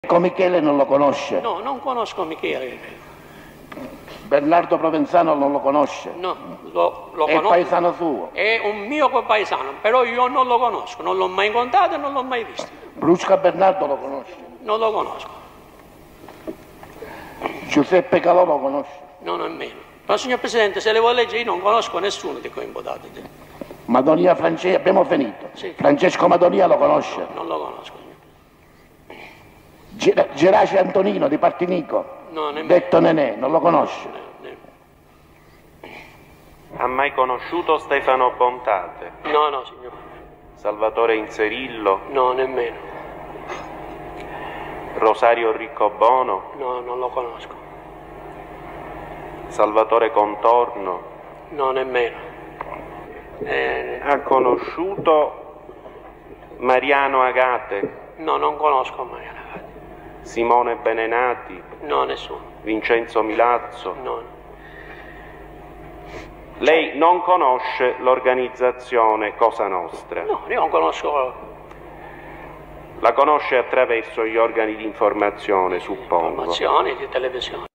Michele non lo conosce? No, non conosco Michele. Bernardo Provenzano non lo conosce? No, lo conosco. È paesano suo? È un mio paesano, però io non lo conosco, non l'ho mai incontrato e non l'ho mai visto. Brusca Bernardo lo conosce? Non lo conosco. Giuseppe Calò lo conosce? No, nemmeno. Ma signor Presidente, se le vuole leggere, io non conosco nessuno di quei imputati. Madonia Francesco, abbiamo finito. Sì. Francesco Madonia lo conosce? Non lo conosco. Gerace Antonino di Partinico? No, nemmeno. Detto Nenè, non lo conosce? Ha mai conosciuto Stefano Bontate? No, no, signor. Salvatore Inzerillo? No, nemmeno. Rosario Riccobono? No, non lo conosco. Salvatore Contorno? No, nemmeno. Ha conosciuto Mariano Agate? No, non conosco mai ragazzi. Simone Benenati? No, nessuno. Vincenzo Milazzo? No. Lei non conosce l'organizzazione Cosa Nostra? No, io non conosco. La conosce attraverso gli organi di informazione, suppongo. Informazioni di televisione.